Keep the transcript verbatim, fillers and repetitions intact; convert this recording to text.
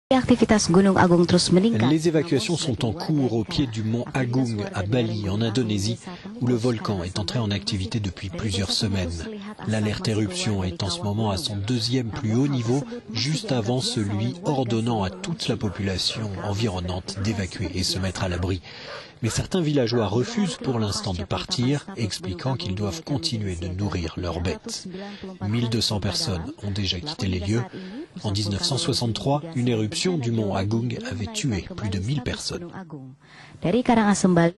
Les évacuations sont en cours au pied du mont Agung à Bali, en Indonésie, où le volcan est entré en activité depuis plusieurs semaines. L'alerte éruption est en ce moment à son deuxième plus haut niveau, juste avant celui ordonnant à toute la population environnante d'évacuer et se mettre à l'abri. Mais certains villageois refusent pour l'instant de partir, expliquant qu'ils doivent continuer de nourrir leurs bêtes. mille deux cents personnes ont déjà quitté les lieux. En mille neuf cent soixante-trois, une éruption du mont Agung avait tué plus de mille personnes.